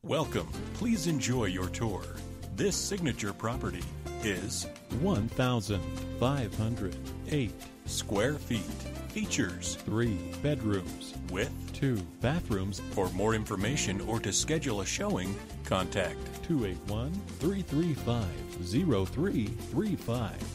Welcome. Please enjoy your tour. This signature property is 1,508 square feet. Features 3 bedrooms with 2 bathrooms. For more information or to schedule a showing, contact 281-335-0335.